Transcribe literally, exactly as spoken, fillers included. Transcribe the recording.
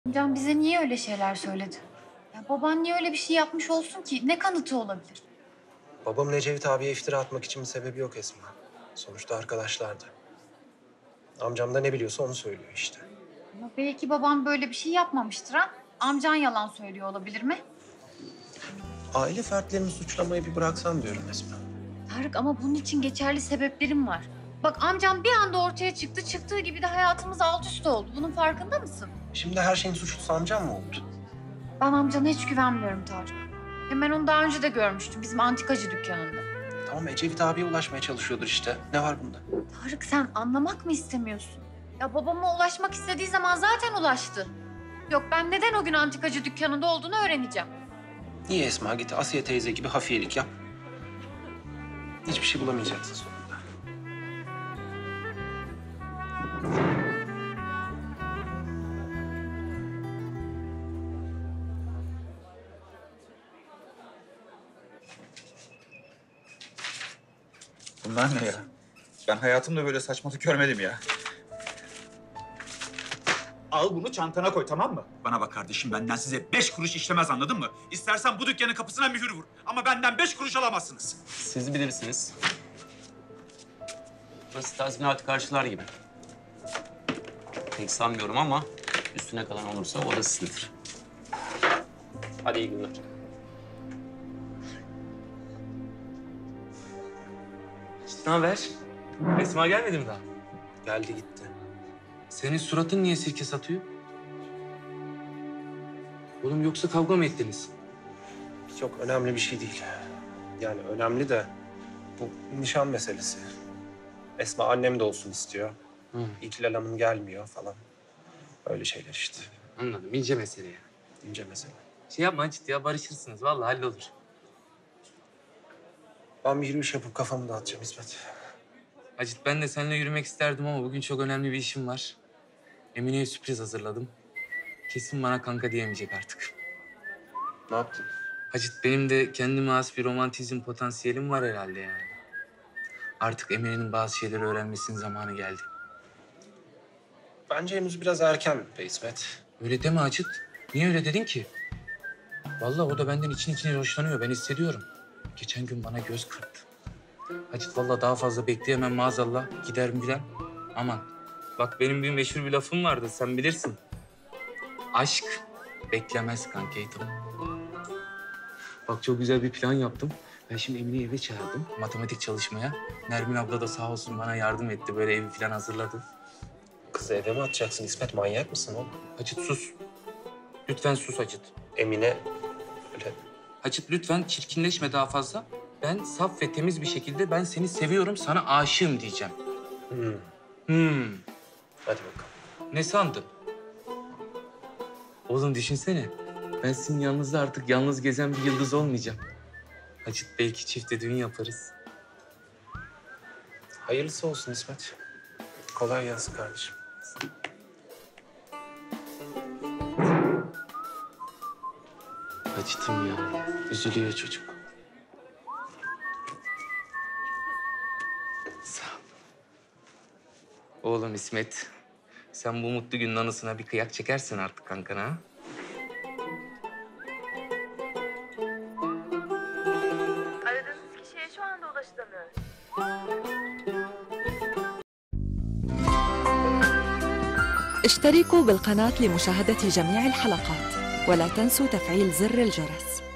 Amcam bize niye öyle şeyler söyledi? Ya baban niye öyle bir şey yapmış olsun ki? Ne kanıtı olabilir? Babamın Ecevit abiye iftira atmak için bir sebebi yok Esma. Sonuçta arkadaşlardı. Amcam da ne biliyorsa onu söylüyor işte. Ama belki babam böyle bir şey yapmamıştır ha? Amcan yalan söylüyor olabilir mi? Aile fertlerini suçlamayı bir bıraksan diyorum Esma. Tarık ama bunun için geçerli sebeplerim var. Bak amcam bir anda ortaya çıktı. Çıktığı gibi de hayatımız alt üst oldu. Bunun farkında mısın? Şimdi her şeyin suçlusu amcam mı oldu? Ben amcana hiç güvenmiyorum Tarık. Hem ben onu daha önce de görmüştüm bizim antikacı dükkanında. Tamam Ecevit abiye ulaşmaya çalışıyordur işte. Ne var bunda? Tarık sen anlamak mı istemiyorsun? Ya babama ulaşmak istediği zaman zaten ulaştı. Yok ben neden o gün antikacı dükkanında olduğunu öğreneceğim. Niye Esma? Git Asiye teyze gibi hafiyelik yap. Hiçbir şey bulamayacaksın sonunda. Bunlar ne ya? Ben hayatımda böyle saçmalık görmedim ya. Al bunu çantana koy, tamam mı? Bana bak kardeşim, benden size beş kuruş işlemez, anladın mı? İstersen bu dükkanın kapısına mühür vur. Ama benden beş kuruş alamazsınız. Siz bilirsiniz. Burası tazminatı karşılar gibi. Pek sanmıyorum ama üstüne kalan olursa o da sizindir. Hadi iyi günler. Ne haber? Esma gelmedi mi daha? Geldi gitti. Senin suratın niye sirke satıyor? Oğlum yoksa kavga mı ettiniz? Çok önemli bir şey değil. Yani önemli de bu nişan meselesi. Esma annem de olsun istiyor. Hı. İkilal Hanım gelmiyor falan. Öyle şeyler işte. Anladım. İnce mesele ya. İnce mesele. Şey yapma Acit ya, barışırsınız. Vallahi hallolur. Ben bir yürüyüş yapıp kafamı dağıtacağım İsmet. Acit ben de seninle yürümek isterdim ama bugün çok önemli bir işim var. Emine'ye sürpriz hazırladım. Kesin bana kanka diyemeyecek artık. Ne yaptın? Acit benim de kendime has bir romantizm potansiyelim var herhalde yani. Artık Emine'nin bazı şeyleri öğrenmesinin zamanı geldi. Bence henüz biraz erken be İsmet. Öyle deme Acit. Niye öyle dedin ki? Vallahi o da benden için içine hoşlanıyor. Ben hissediyorum. Geçen gün bana göz kırptı. Acit vallahi daha fazla bekleyemem maazallah. Gider bilen. Aman. Bak benim bir meşhur bir lafım vardı. Sen bilirsin. Aşk beklemez kankeydim. Bak çok güzel bir plan yaptım. Ben şimdi Emine'yi eve çağırdım matematik çalışmaya. Nermin abla da sağ olsun bana yardım etti. Böyle evi falan hazırladı. Kızı eve mi atacaksın İsmet? Manyak mısın oğlum? Acit sus. Lütfen sus Acit. Emine öyle Acit lütfen çirkinleşme daha fazla. Ben saf ve temiz bir şekilde ben seni seviyorum, sana aşığım diyeceğim. Hmm. Hmm. Hadi bakalım. Ne sandın? Oğlum düşünsene. Ben sizin yanınızda artık yalnız gezen bir yıldız olmayacağım. Acit belki çifte düğün yaparız. Hayırlısı olsun İsmet. Kolay gelsin kardeşim. Acıtım ya. Üzülüyor çocuk. Sağ ol. Oğlum İsmet, sen bu mutlu günün anısına bir kıyak çekersin artık kankana, ha? Aradığınız kişiye şu anda ulaşılamıyor. اشتركوا بالقناة لمشاهدة جميع الحلقات ولا تنسوا تفعيل زر الجرس.